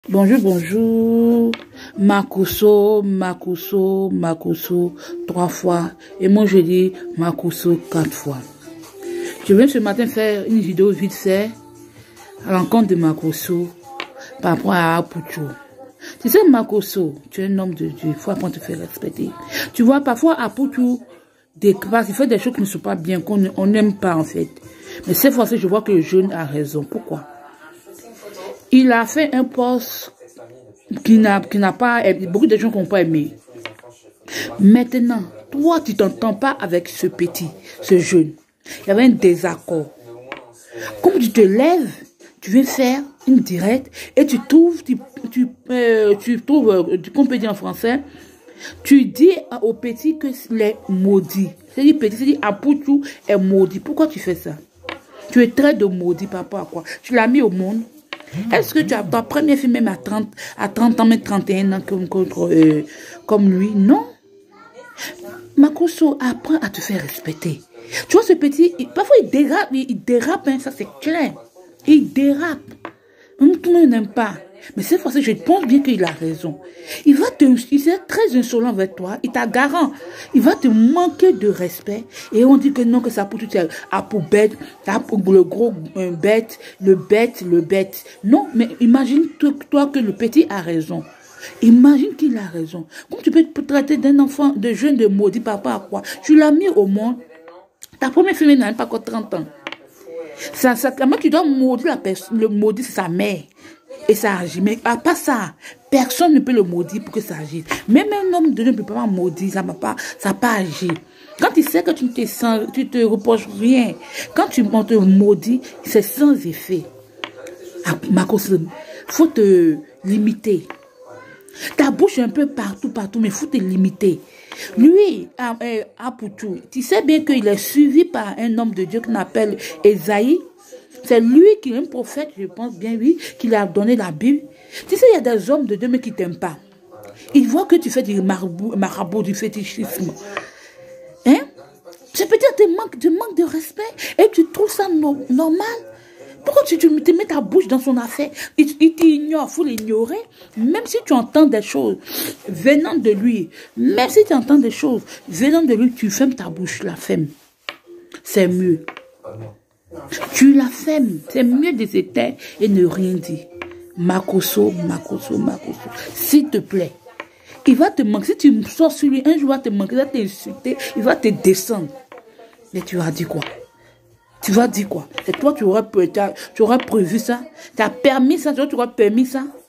Bonjour, bonjour. Makuso, 3 fois. Et moi, je dis Makuso 4 fois. Je viens ce matin faire une vidéo vite fait à l'encontre de Makuso par rapport à Aputu. Tu sais, Makuso, tu es un homme de Dieu. Il faut apprendre à te faire respecter. Tu vois, parfois, Aputu, il fait des choses qui ne sont pas bien, qu'on n'aime pas en fait. Mais cette fois-ci, je vois que le jeune a raison. Pourquoi? Il a fait un poste qui n'a pas aimé. Beaucoup de gens qui n'ont pas aimé. Maintenant, toi, tu t'entends pas avec ce petit, ce jeune. Il y avait un désaccord. Comme tu te lèves, tu viens faire une directe et tu trouves, qu'on peut dire en français, tu dis au petit que est maudit. C'est-à-dire, petit, c'est-à-dire, Aputu est maudit. Pourquoi tu fais ça? Tu es très de maudit par rapport à quoi? Tu l'as mis au monde. Est-ce que tu as ta première fille même à 30 ans, même 31 ans comme lui? Non. Makuso, apprends à te faire respecter. Tu vois ce petit, parfois il dérape, hein, ça c'est clair. Il dérape. Tout le monde n'aime pas. Mais cette fois-ci, je pense bien qu'il a raison. Il est très insolent avec toi. Il t'a garant. Il va te manquer de respect. Et on dit que non, que ça pour tout à pour bête, le gros bête, le bête. Non, mais imagine toi que le petit a raison. Imagine qu'il a raison. Comment tu peux traiter d'un enfant, de jeune, de maudit par rapport à quoi? Tu l'as mis au monde. Ta première fille n'a même pas encore 30 ans. Moi, tu dois maudire la personne. Le maudit, c'est sa mère. Et ça agit. Mais à part ça, personne ne peut le maudire pour que ça agisse. Même un homme de Dieu ne peut pas maudire, ça n'a pas agi. Quand il sait que tu te reproches rien, quand on te maudit, c'est sans effet. Makuso, il faut te limiter. Ta bouche est un peu partout, mais il faut te limiter. Lui, Aputu, tu sais bien qu'il est suivi par un homme de Dieu qu'on appelle Esaïe. C'est lui qui est un prophète, je pense bien, oui, qui lui a donné la Bible. Tu sais, il y a des hommes de Dieu mais qui ne t'aiment pas. Ils voient que tu fais du marabout, du fétichisme. Hein? Je peux dire tu manques de respect et tu trouves ça normal. Pourquoi tu te mets ta bouche dans son affaire? Il t'ignore, il faut l'ignorer. Même si tu entends des choses venant de lui, tu fermes ta bouche, la fermes. C'est mieux. Tu la fermes. C'est mieux de se taire et ne rien dire. Makuso. S'il te plaît. Il va te manquer. Si tu sors sur lui, un jour il va te manquer, il va t'insulter, il va te descendre. Mais tu vas dire quoi? Tu vas dire quoi? Et toi, tu aurais prévu ça? Tu as permis ça? Tu aurais permis ça?